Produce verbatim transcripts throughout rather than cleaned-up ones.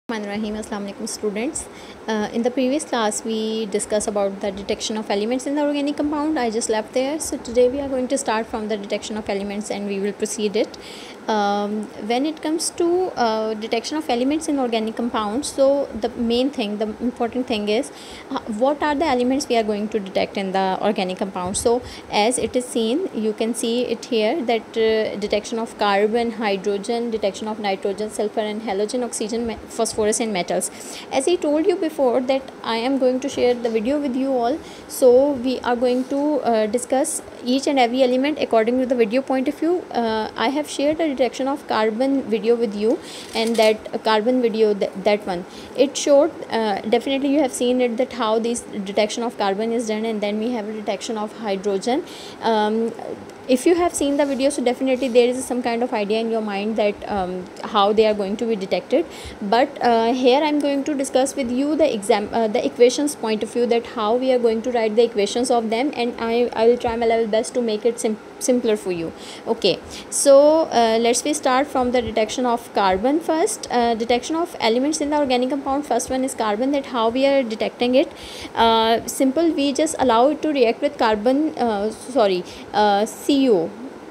Rahim. Assalamu alaikum students. Uh, in the previous class we discussed about the detection of elements in the organic compound. I just left there. So today we are going to start from the detection of elements and we will proceed it. Um, when it comes to uh, detection of elements in organic compounds, so the main thing, the important thing is uh, what are the elements we are going to detect in the organic compound. So as it is seen, you can see it here that uh, detection of carbon, hydrogen, detection of nitrogen, sulfur and halogen, oxygen, phosphorus and metals. As I told you before that I am going to share the video with you all, so we are going to uh, discuss each and every element according to the video point of view. uh, I have shared a detection of carbon video with you, and that uh, carbon video, th that one, it showed uh, definitely you have seen it, that how this detection of carbon is done, and then we have a detection of hydrogen. um, if you have seen the video, so definitely there is some kind of idea in your mind that um, how they are going to be detected. But uh, here I am going to discuss with you the exam uh, the equations point of view, that how we are going to write the equations of them, and I, I will try my level best to make it sim simpler for you. Okay, so uh, let's we start from the detection of carbon first. Uh, detection of elements in the organic compound, first one is carbon, that how we are detecting it. Uh, simple, we just allow it to react with carbon uh, sorry uh, C U,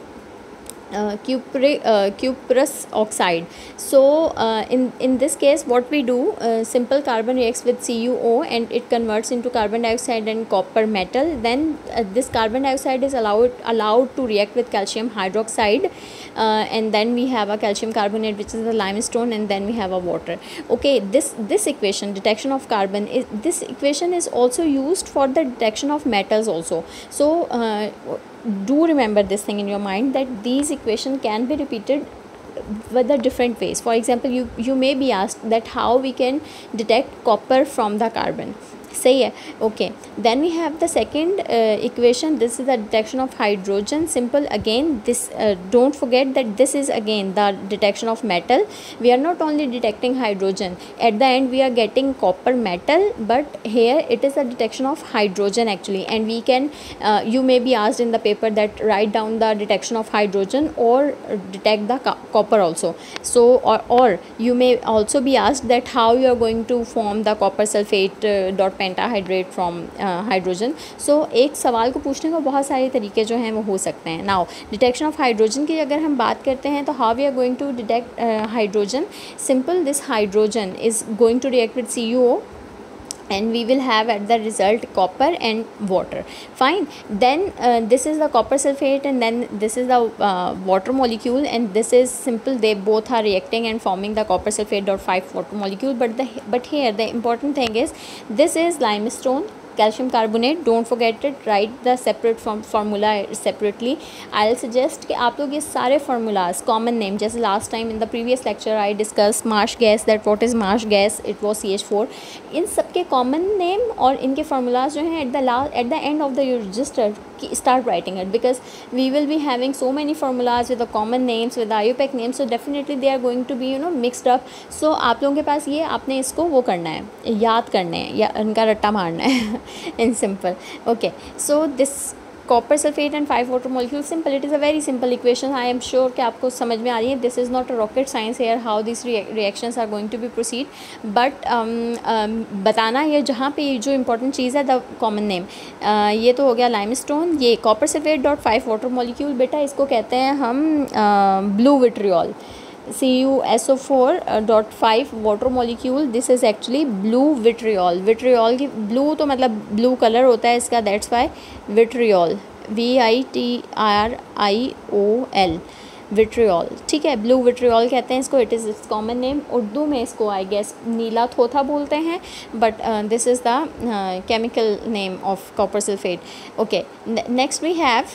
uh, cupri, uh, cuprous oxide. So uh, in in this case what we do, uh, simple carbon reacts with C U O and it converts into carbon dioxide and copper metal. Then uh, this carbon dioxide is allowed allowed to react with calcium hydroxide, uh, and then we have a calcium carbonate, which is the limestone, and then we have a water. Okay, this this equation, detection of carbon, is this equation is also used for the detection of metals also. So uh, do remember this thing in your mind, that these equation can be repeated with the different ways. For example, you you may be asked that how we can detect copper from the carbon. Say yeah. Okay, then we have the second uh, equation. This is the detection of hydrogen. Simple again, this uh, don't forget that this is again the detection of metal. We are not only detecting hydrogen, at the end we are getting copper metal, but here it is a detection of hydrogen actually. And we can uh, you may be asked in the paper that write down the detection of hydrogen or detect the co copper also. So or, or you may also be asked that how you are going to form the copper sulfate uh, dot pentahydrate from hydrogen. So एक सवाल को पूछने को बहुत सारे तरीके जो हैं वो हो सकते हैं. नाउ डिटेक्शन ऑफ हाइड्रोजन की अगर हम बात करते हैं, तो how we are going to detect hydrogen. Simple, this hydrogen is going to react with C U O and we will have at the result copper and water. Fine, then uh, this is the copper sulfate, and then this is the uh, water molecule, and this is simple, they both are reacting and forming the copper sulfate dot five water molecule. But the but here the important thing is, this is limestone, calcium carbonate. Don't forget it, write the separate form formula separately. I'll suggest कि आप लोग ये सारे formulas common name, जैसे last time in the previous lecture I discussed marsh gas, that what is marsh gas, it was C H four. इन सब के common name और इनके formulas जो हैं at the last at the end of the register start writing it, because we will be having so many formulas with the common names, with the I U P A C names, so definitely they are going to be you know mixed up. So आप लोगों के पास ये आपने इसको वो करना है, याद करने हैं या इनका रट्टा मारना है in simple. Okay, so this copper sulfate and five water molecule, simple, it is a very simple equation. I am sure कि आपको समझ में आ रही है. This is not a rocket science here how these reactions are going to be proceed, but um, um, बताना ये जहाँ पे जो important चीज़ है, the common name. uh, ये तो हो गया limestone. ये copper sulfate dot five water molecule, बेटा इसको कहते हैं हम uh, blue vitriol. C U S O four dot five water molecule, this is actually blue vitriol. vitriol की blue तो मतलब blue color होता है इसका, that's why vitriol, V I T R I O L, vitriol. ठीक है, blue vitriol कहते हैं इसको. it is its common name. Urdu में इसको I guess नीला थोथा बोलते हैं, but uh, this is the uh, chemical name of copper sulfate. Okay, next we have,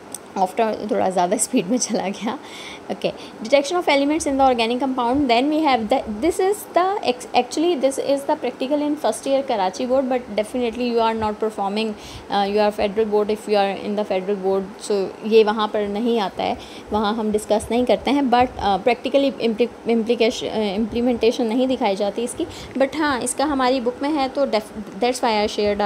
after थोड़ा ज़्यादा स्पीड में चला गया. Okay, detection of elements in the organic compound. Then we have the this is the actually this is the practical in first year Karachi board, but definitely you are not performing you are federal board. If you are in the federal board, so ये वहाँ पर नहीं आता है, वहाँ हम discuss नहीं करते हैं. बट प्रैक्टिकली इम्प्लीकेशन इम्प्लीमेंटेशन नहीं दिखाई जाती इसकी. बट हाँ, इसका हमारी बुक में है, तो that's why I shared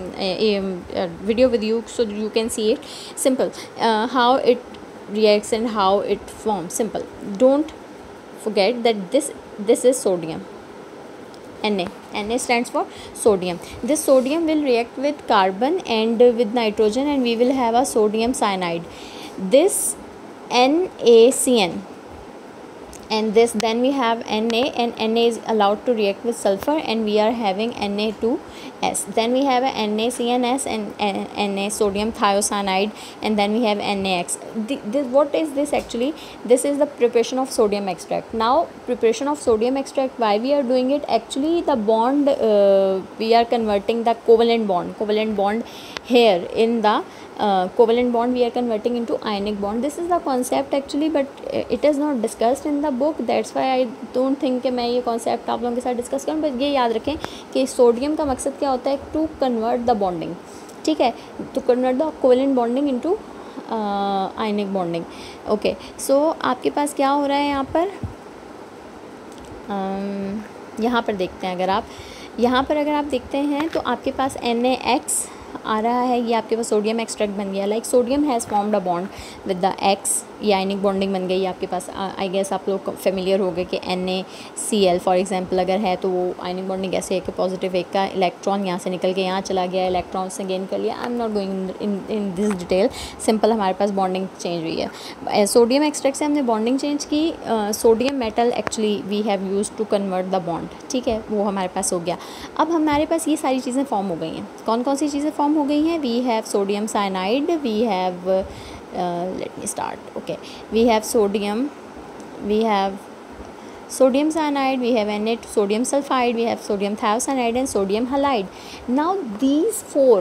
video with you so you can see it. Simple, how it reacts and how it forms. Simple, don't forget that this this is sodium. Na. Na stands for sodium. This sodium will react with carbon and with nitrogen, and we will have a sodium cyanide. This NaCN, and this then we have Na, and Na is allowed to react with sulfur, and we are having Na two S. Then we have a NaCNS and, and Na sodium thiocyanide, and then we have NaX. The, this, what is this actually? This is the preparation of sodium extract. Now preparation of sodium extract, why we are doing it? Actually the bond, uh, we are converting the covalent bond covalent bond here in the uh, covalent bond we are converting into ionic bond. This is the concept actually, but it is not discussed in the book. That's why I don't think कि मैं ये concept आप लोगों के साथ discuss करूँ. But ये याद रखें कि सोडियम का मकसद क्या होता है? To convert the bonding. ठीक है, to convert the covalent bonding into ionic bonding. Okay, so आपके पास क्या हो रहा है यहाँ पर? um, यहाँ पर देखते हैं. अगर आप यहाँ पर अगर आप देखते हैं तो आपके पास NaX आ रहा है. ये आपके पास सोडियम एक्सट्रैक्ट बन गया. Like sodium has formed a bond with the X. ये आयनिक बॉन्डिंग बन गई आपके पास. आई गेस आप लोग फेमिलियर हो गए कि NaCl फॉर एग्जांपल अगर है तो वो आयनिक बॉन्डिंग ऐसे है कि पॉजिटिव एक का इलेक्ट्रॉन यहाँ से निकल के यहाँ चला गया, इलेक्ट्रॉन से गेन कर लिया. I am not going in in this detail. Simple हमारे पास बॉन्डिंग चेंज हुई है. सोडियम एक्सट्रैक्ट से हमने बॉन्डिंग चेंज की. Sodium metal actually we have use to convert the bond. ठीक है, वो हमारे पास हो गया. अब हमारे पास ये सारी चीज़ें फॉर्म हो गई हैं. कौन कौन सी चीज़ें फॉर्म हो गई हैं? We have sodium cyanide, we have Uh, let me start. Okay, we have sodium, we have sodium cyanide, we have Na sodium sulfide, we have sodium thiocyanide and sodium halide. Now these four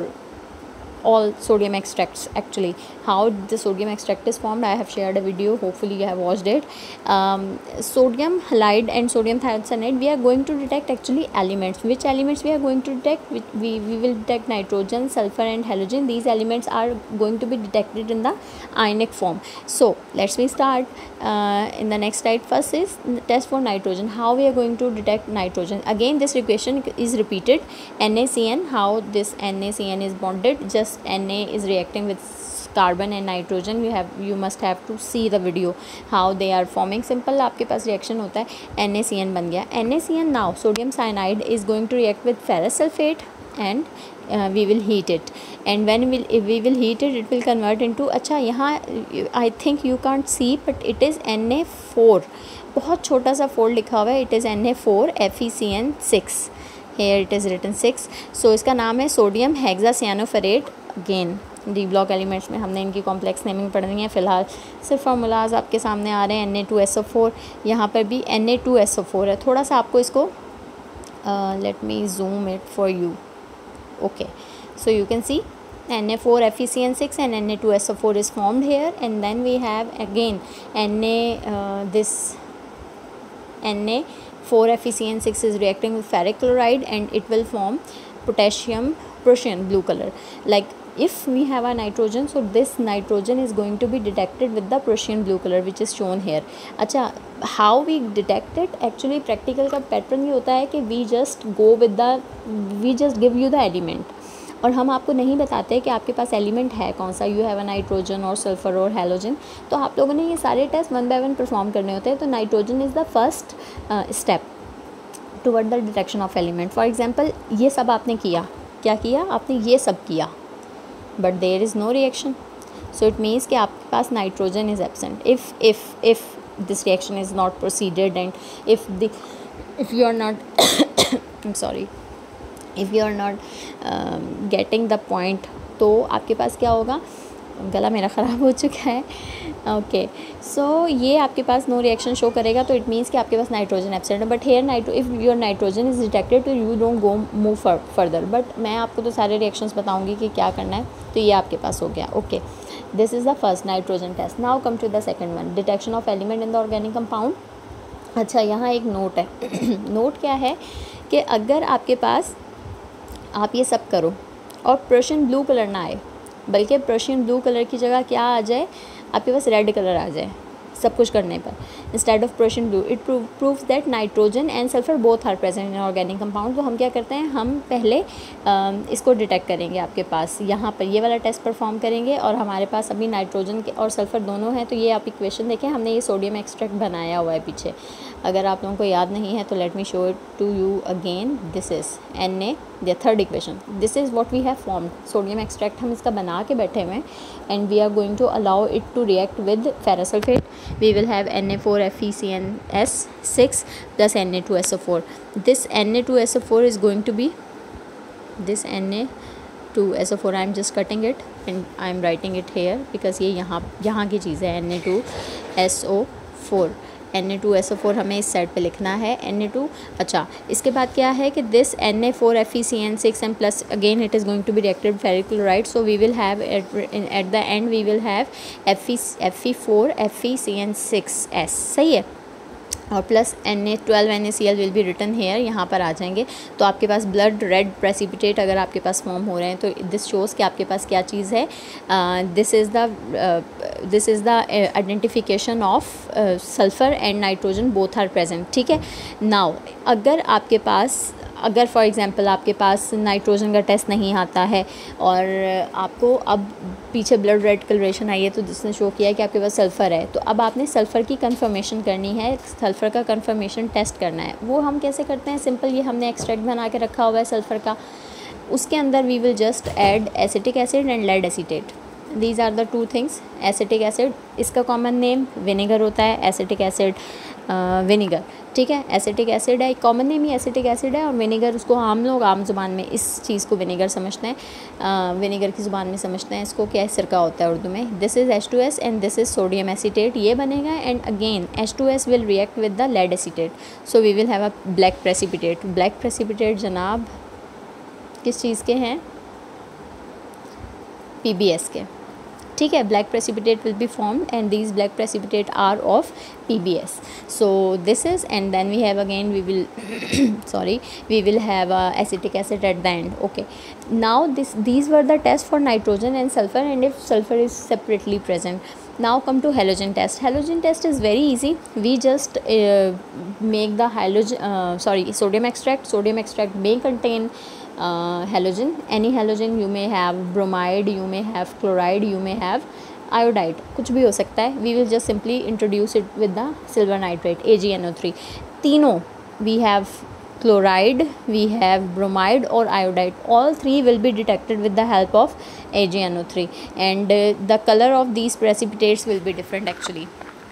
all sodium extracts, actually how the sodium extract is formed, I have shared a video, hopefully you have watched it. um, sodium halide and sodium thiocyanide, we are going to detect actually elements. Which elements we are going to detect? we, we, we will detect nitrogen, sulfur and halogen. These elements are going to be detected in the ionic form. So let's me start uh, in the next slide. First is test for nitrogen. How we are going to detect nitrogen? Again this equation is repeated. NaCN, how this NaCN is bonded. Just Na is reacting with carbon and nitrogen. You have you must have to see the video how they are forming. Simple आपके पास reaction होता है. NaCN बन गया. NaCN now sodium cyanide is going to react with ferrous sulfate and uh, we will heat it. And when we'll, if we will heat it, it will convert into, अच्छा यहाँ I think you can't see but it is Na four. बहुत छोटा सा four लिखा हुआ है. It is Na four F E C N six. Here it is written six. So इसका नाम है sodium hexacyanoferrate. Again D block elements में हमने इनकी कॉम्प्लेक्स नेमिंग पढ़नी है. फ़िलहाल सिर्फ फार्मूलाज आपके सामने आ रहे हैं. Na two S O four, यहाँ पर भी Na two S O four है. थोड़ा सा आपको इसको let me zoom it for you. Okay, so you can see Na four F E C N six and Na two S O four is formed here. And then we have again Na uh, this Na four F E C N six is reacting with ferric chloride and it will form potassium Prussian blue color. Like if we have a nitrogen, so this nitrogen is going to be detected with the Prussian blue color which is shown here. अच्छा, how we detect it? Actually practical का pattern ये होता है कि we just go with the we just give you the element और हम आपको नहीं बताते कि आपके पास एलिमेंट है कौन सा. यू हैव अ नाइट्रोजन और सल्फर और हेलोजन. तो आप लोगों ने ये सारे test one by one perform करने होते हैं. तो nitrogen is the first step toward the detection of element. For example ये सब आपने किया. क्या किया आपने? ये सब किया, but there is no reaction. So it means कि आपके पास nitrogen is absent. If if if this reaction is not proceeded and if the if you are not I am sorry if you are not getting the point, तो आपके पास क्या होगा? गला मेरा ख़राब हो चुका है. ओके, सो ये आपके पास नो रिएक्शन शो करेगा. तो इट मीन्स कि आपके पास नाइट्रोजन एब्सेंट है. But here nitro if your nitrogen is detected तो you don't go move further. But मैं आपको तो सारे रिएक्शंस बताऊंगी कि क्या करना है. तो ये आपके पास हो गया. Okay, this is the first nitrogen test. Now come to the second one, detection of element in the organic compound. अच्छा, यहाँ एक नोट है. नोट क्या है कि अगर आपके पास आप ये सब करो और प्रुशियन ब्लू कलर ना आए, बल्कि प्रुशियन ब्लू कलर की जगह क्या आ जाए? आपके पास रेड कलर आ जाए. सब कुछ करने पर, instead of Prussian blue it proves that nitrogen and sulphur both are present in organic compound. तो हम क्या करते हैं, हम पहले आ, इसको डिटेक्ट करेंगे, आपके पास यहाँ पर ये वाला टेस्ट परफॉर्म करेंगे और हमारे पास अभी नाइट्रोजन के और सल्फर दोनों हैं। तो ये आप इक्वेशन देखें, हमने ये सोडियम एक्सट्रैक्ट बनाया हुआ है पीछे, अगर आप लोगों को याद नहीं है तो let me show it to you again. This is N A the third equation, this is what we have formed, sodium extract हम इसका बना के बैठे हुए हैं and we are going to allow it to react with ferrous sulphate. We will have N A four F E C N S six plus N A two S O four. This N A two S O four is going to be this N A two S O four, I am just cutting it and I am writing it here because ये यहाँ यहाँ की चीज़ है, N A two S O four, N A two S O four हमें इस side पे लिखना है, एन ए टू। अच्छा, इसके बाद क्या है कि this N A four F E C N six and plus again it is going to be reacted ferric chloride, so we will have at the end we will have F E F E four F E C N six S, सही है, और plus N A twelve N A C L will be written here, यहाँ पर आ जाएंगे। तो आपके पास blood red precipitate अगर आपके पास फॉर्म हो रहे हैं तो दिस शोज़ कि आपके पास क्या चीज़ है, this is the this is the identification of sulphur and nitrogen both are present, ठीक है। नाउ अगर आपके पास अगर फॉर एग्ज़ाम्पल आपके पास नाइट्रोजन का टेस्ट नहीं आता है और आपको अब पीछे ब्लड रेड कलरेशन आई है तो जिसने शो किया है कि आपके पास सल्फ़र है, तो अब आपने सल्फ़र की कंफर्मेशन करनी है, सल्फ़र का कंफर्मेशन टेस्ट करना है। वो हम कैसे करते हैं, सिंपल, ये हमने एक्सट्रैक्ट बना के रखा हुआ है सल्फ़र का, उसके अंदर we will just add acetic acid and lead acetate, these are the two things. Acetic acid इसका कॉमन नेम विनेगर होता है, एसिटिक एसिड विनेगर, ठीक है, एसिटिक एसिड है, कॉमन नेम ही एसिटिक एसिड है, और विनेगर उसको हम लोग आम ज़ुबान में इस चीज़ को विनेगर समझते हैं, विनेगर की ज़ुबान में समझते हैं इसको, क्या सिरका होता है उर्दू में। This is H two S and this is sodium acetate, ये बनेगा and again H two S will react with the lead acetate, so we will have a black precipitate. Black precipitate जनाब किस चीज़ के हैं, पी बी एस के, ठीक है। Black precipitate will be formed and these black precipitate are of P B S. So this is, and then we have again we will sorry we will have uh, acetic acid at the end. Okay, now this these were the tests for nitrogen and sulfur, and if sulfur is separately present. Now come to halogen test. Halogen test is very easy. We just uh, make the halogen uh, sorry sodium extract. Sodium extract may contain Uh, halogen, any halogen, you may have bromide, you may have chloride, you may have iodide, कुछ भी हो सकता है। We will just simply introduce it with the silver nitrate A G N O three, तीनों we have chloride, we have bromide or iodide, all three will be detected with the help of A G N O three, and uh, the color of these precipitates will be different actually,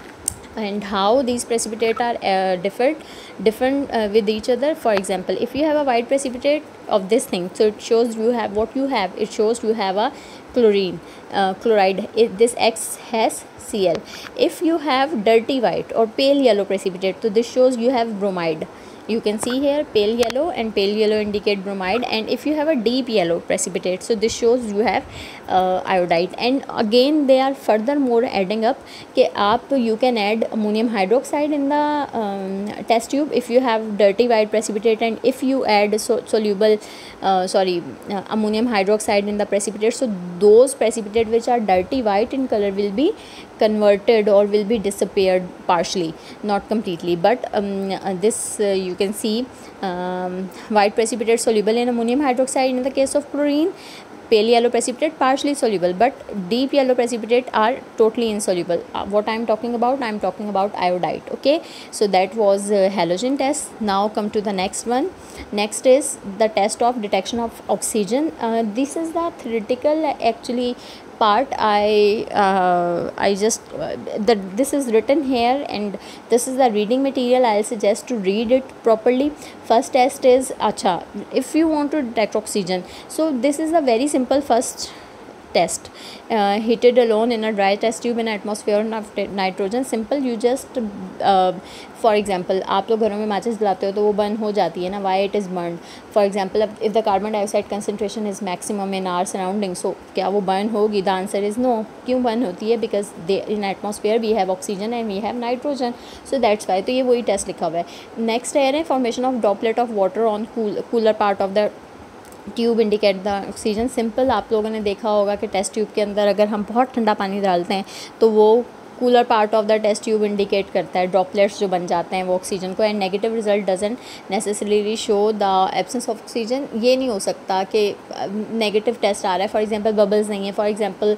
and how these precipitate are uh, different different uh, with each other. For example, if you have a white precipitate of this thing, so it shows you have what you have, it shows you have a chlorine uh, chloride, it, this X has C L. If you have dirty white or pale yellow precipitate, so this shows you have bromide, you can see here pale yellow, and pale yellow indicate bromide, and if you have a deep yellow precipitate, so this shows you have uh, iodide, and again they are furthermore adding up कि आप you can add ammonium hydroxide in the um, test tube if you have dirty white precipitate, and if you add so, soluble uh, sorry uh, ammonium hydroxide in the precipitate, so those precipitate which are dirty white in color will be converted or will be disappeared partially, not completely, but um, uh, this uh, you can see um, white precipitate soluble in ammonium hydroxide in the case of chlorine, pale yellow precipitate partially soluble, but deep yellow precipitate are totally insoluble. Uh, what I am talking about, I am talking about iodide. Okay, so that was uh, halogen test. Now come to the next one. Next is the test of detection of oxygen. Uh, this is the theoretical actually part. I uh, I just uh, the this is written here, and this is the reading material. I'll suggest to read it properly. First test is acha, if you want to detect oxygen, so this is a very simple first test, uh, heated alone in a dry test tube in atmosphere of nitrogen. Simple, you just uh, for example आप लोग घरों में माचिस जलाते हो तो वो burn हो जाती है ना, why it is burned. For example, if the carbon dioxide concentration is maximum in our surrounding, so क्या वो burn होगी? The answer is no. क्यों burn होती है? Because they, in atmosphere we have oxygen and we have nitrogen, so that's why. तो ये वही test लिखा हुआ है. Next है formation of droplet of water on cool, cooler part of the tube indicate the oxygen. Simple, आप लोगों ने देखा होगा कि टेस्ट ट्यूब के अंदर अगर हम बहुत ठंडा पानी डालते हैं तो वो cooler part of the test tube indicate करता है, ड्रॉपलेट्स जो बन जाते हैं वो ऑक्सीजन को, and negative result doesn't necessarily show the absence of oxygen. ये नहीं हो सकता कि नेगेटिव टेस्ट आ रहा है, फॉर एग्जांपल बबल्स नहीं है। फॉर एग्जांपल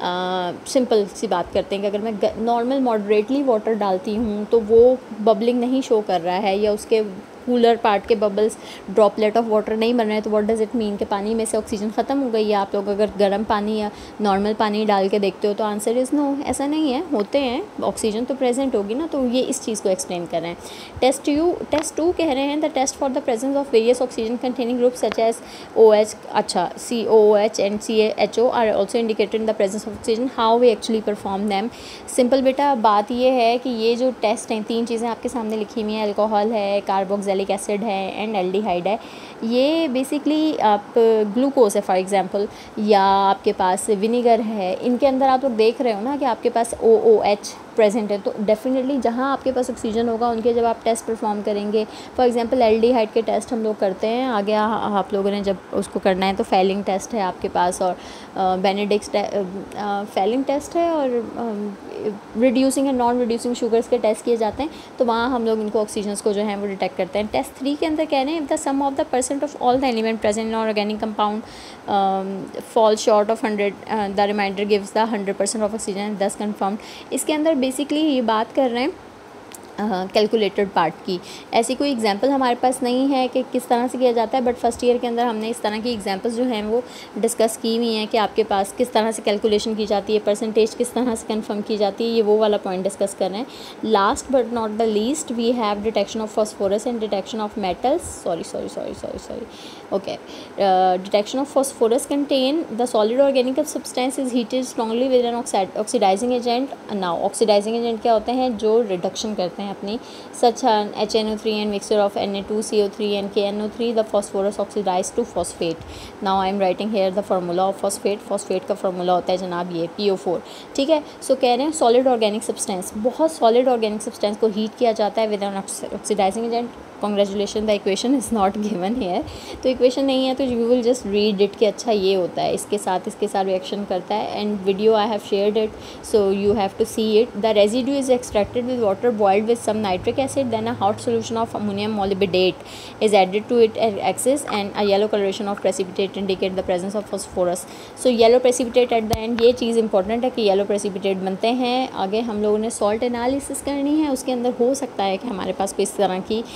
सिंपल सी बात करते हैं कि अगर मैं नॉर्मल मॉडरेटली वाटर डालती हूँ तो वो बबलिंग नहीं शो कर रहा है, या उसके कूलर पार्ट के बबल्स ड्रॉपलेट ऑफ वाटर नहीं बन रहे हैं, तो व्हाट डज़ इट मीन कि पानी में से ऑक्सीजन ख़त्म हो गई है। आप लोग अगर गर्म पानी या नॉर्मल पानी डाल के देखते हो तो आंसर इज़ नो, ऐसा नहीं है, होते हैं, ऑक्सीजन तो प्रेजेंट होगी ना। तो ये इस चीज़ को एक्सप्लेन कर रहे हैं। टेस्ट यू टेस्ट टू कह रहे हैं the test for the presence of various oxygen containing group such as O H अच्छा C O O H and C H O are also indicated in the presence of oxygen. How we actually perform them. Simple बेटा बात ये है कि ये जो test हैं, तीन चीज़ें आपके सामने लिखी हुई हैं, अल्कोहल है, कार्बोक्सिलिक एसिड है एंड एल्डिहाइड है। ये बेसिकली आप ग्लूकोज है फॉर एग्जांपल, या आपके पास विनीगर है, इनके अंदर आप लोग देख रहे हो ना कि आपके पास ओ ओ एच प्रेजेंट है, तो डेफिनेटली जहाँ आपके पास ऑक्सीजन होगा उनके जब आप टेस्ट परफॉर्म करेंगे, फॉर एग्जांपल एल्डिहाइड के टेस्ट हम लोग करते हैं, आगे आप लोगों ने जब उसको करना है तो फेलिंग टेस्ट है आपके पास, और बेनेडिक्स फेलिंग टेस्ट है, और reducing and non reducing sugars के टेस्ट किए जाते हैं, तो वहाँ हम लोग इनको ऑक्सीजन को जो है वो डिटेक्ट करते हैं। टेस्ट थ्री के अंदर कह रहे हैं the sum of the percent of all the element present in organic compound fall short of hundred, the reminder gives the hundred percent of oxygen thus confirmed. इसके अंदर बेसिकली ये बात कर रहे हैं कैलकुलेटेड uh, पार्ट की। ऐसी कोई एग्जांपल हमारे पास नहीं है कि किस तरह से किया जाता है, बट फर्स्ट ईयर के अंदर हमने इस तरह की एग्जांपल्स जो हैं वो डिस्कस की हुई हैं कि आपके पास किस तरह से कैलकुलेशन की जाती है, परसेंटेज किस तरह से कंफर्म की जाती है, ये वो वाला पॉइंट डिस्कस कर रहे हैं। Last but not the least we have detection of phosphorus and detection of metals, sorry sorry sorry sorry sorry okay detection of phosphorus contain the solid organic substance is heated strongly with an oxidizing agent. Now oxidizing agent क्या होते हैं, जो reduction करते हैं अपनी, such H N O three and mixture of N A two C O three and K N O three the phosphorus oxidize to phosphate. Now I am writing here the formula of phosphate. Phosphate का formula होता है जनाब ये P O four, ठीक है। सो कह रहे हैं सॉलिड ऑर्गेनिक सब्सटेंस, बहुत सॉलिड ऑर्गेनिक सब्सटेंस को हीट किया जाता है with an oxidizing agent. Congratulation the equation is not given here, तो इक्वेशन नहीं है तो you will just read it कि अच्छा ये होता है, इसके साथ इसके साथ रिएक्शन करता है, and video I have shared it so you have to see it. The residue is extracted with water boiled with some nitric acid, then a hot solution of ammonium molybdate is added to it at excess and a yellow coloration of precipitate indicate the presence of phosphorus. So yellow precipitate at the end, ये चीज़ important है कि yellow precipitate बनते हैं। आगे हम लोगों ने सॉल्ट एनालिसिस करनी है, उसके अंदर हो सकता है कि हमारे पास कोई इस तरह की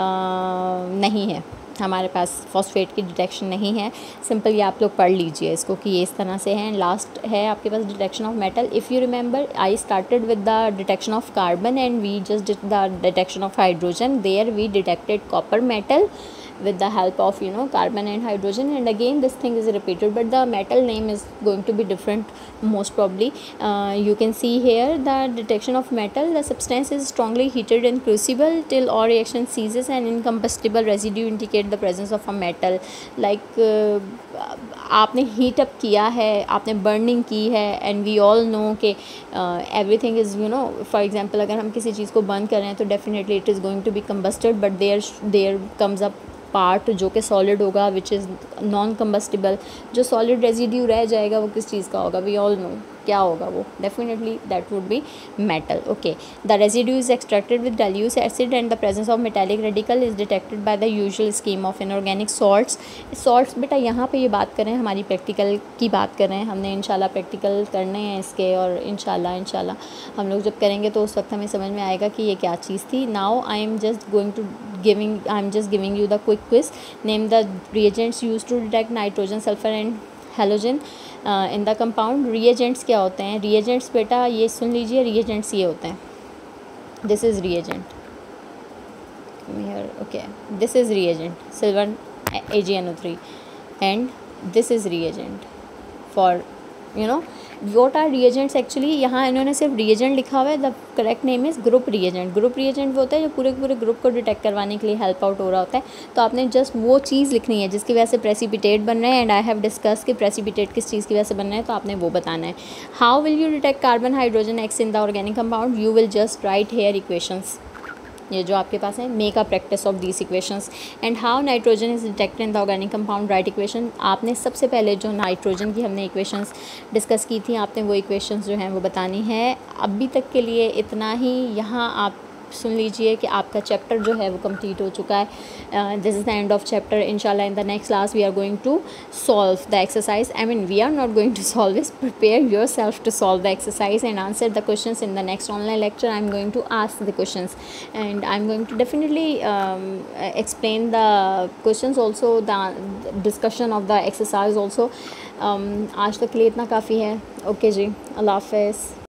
आ, नहीं है, हमारे पास फॉस्फेट की डिटेक्शन नहीं है। सिंपल ये आप लोग पढ़ लीजिए इसको कि ये इस तरह से है। लास्ट है आपके पास detection of metal. If you remember I started with the detection of carbon and we just did the detection of hydrogen. There we detected copper metal with the help of you know carbon and hydrogen, and again this thing is repeated but the metal name is going to be different most probably. Uh, you can see here the detection of metal. The substance is strongly heated in crucible till all reaction ceases and incombustible residue indicate the presence of a metal. like uh, आपने heat up किया है, आपने burning की है, and we all know कि everything is you know for example अगर हम किसी चीज़ को बर्न कर रहे हैं तो definitely it is going to be combusted, but there there comes up part जो कि सॉलिड होगा विच इज़ नॉन कम्बस्टिबल। जो सॉलिड रेजिड्यू रह जाएगा वो किस चीज़ का होगा, वी ऑल नो क्या होगा वो, definitely that would be metal. Okay, the residue is extracted with dilute acid and the presence of metallic radical is detected by the usual scheme of inorganic salts. Salts बेटा यहाँ पे ये बात करें, हमारी प्रैक्टिकल की बात करें, हमने इंशाल्लाह प्रैक्टिकल करने हैं इसके, और इंशाल्लाह इंशाल्लाह हम लोग जब करेंगे तो उस वक्त हमें समझ में आएगा कि ये क्या चीज़ थी। Now I am just going to giving I am just giving you the quick quiz. Name the reagents use to detect nitrogen, sulphur and halogen in the compound. Reagents क्या होते हैं? रिएजेंट्स बेटा ये सुन लीजिए, रिएजेंट्स ये होते हैं, this is reagent here, okay, this is reagent silver A G N O three and this is reagent for you know what are reagents actually. यहाँ इन्होंने सिर्फ रिएजेंट लिखा हुआ है, the correct name is group reagent. Group reagent वो होता है जो पूरे पूरे ग्रुप को डिटेक्ट करवाने के लिए हेल्प आउट हो रहा होता है। तो आपने जस्ट वो चीज़ लिखनी है जिसकी वजह से प्रेसिपिटेट बन रहे हैं, एंड आई हैव डिस्कस कि प्रेसिपिटेट किस चीज़ की वजह से बन रहे हैं, तो आपने वो बताना है। How will you detect carbon hydrogen X in the organic compound? You will just write here equations, ये जो आपके पास है, make a practice of these equations and how nitrogen is detected in the organic compound, write equation. आपने सबसे पहले जो nitrogen की हमने इक्वेशंस डिस्कस की थी, आपने वो इक्वेशंस जो हैं वो बतानी है। अभी तक के लिए इतना ही। यहाँ आप सुन लीजिए कि आपका चैप्टर जो है वो कंप्लीट हो चुका है। This is the end of chapter. इंशाल्लाह in the next class we are going to solve the exercise. I mean we are not going to solve this, prepare your self to solve the exercise and answer the questions in the next online lecture. I am going to ask the questions and I am going to definitely explain the questions also, the discussion of the exercise also. आज तक के लिए इतना काफ़ी है। Okay जी, अल्लाह हाफ़िज़।